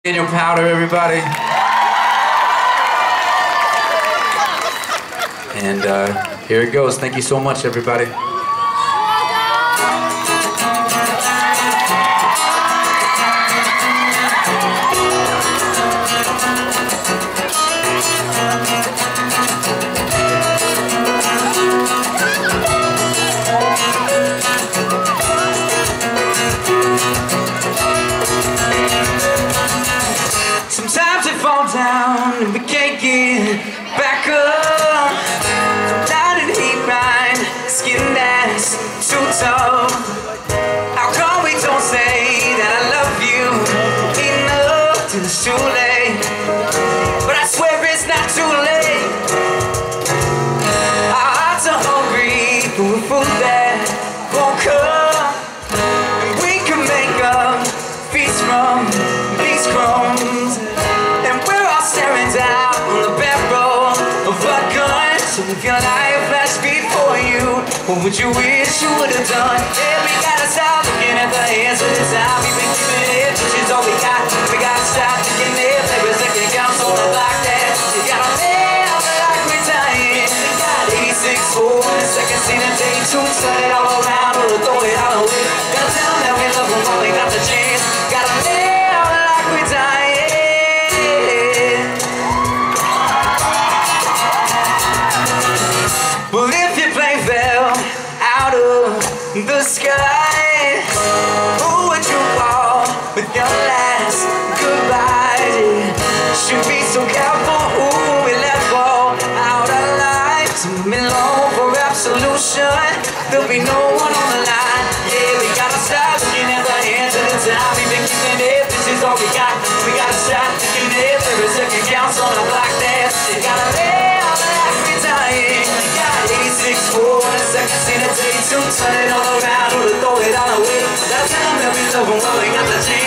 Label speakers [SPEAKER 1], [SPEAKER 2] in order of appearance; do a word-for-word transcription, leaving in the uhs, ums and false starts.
[SPEAKER 1] Your powder, everybody. And uh, here it goes. Thank you so much, everybody. Sometimes we fall down and we can't get back up. Down in heat grind, skin that's too tough. How come we don't say that I love you enough till it's too late? But I swear it's not too late. Our hearts are hungry for a food that won't come. And we can make a feast from these crumbs. Staring down on the barrel of a gun. So if your life flashed before you, what would you wish you would have done? Yeah, we gotta stop looking at the hands of the time. We've been keeping it, which is all we got. We gotta stop thinking it, every second counts on the like that. You gotta live like we're dying. We got eighty-six for one second, seen a day two, turn it all around or throw it all away. Gotta tell them that we love them while we got the chance. Gotta live like we're dying. Well, if your plane fell out of the sky, who would you call with your last goodbye? Should be so careful who we let fall out of life. To be long for absolution, there'll be no one on the line. Yeah, we gotta stop looking at the hands of the time. We've been keeping it, this is all we got. We gotta stop thinking it, every second counts on a black dance. You gotta live like we're dying. eighty-six for one second, seen a day two, turn it all around or throw it all away. That's how that we love when we got the chance.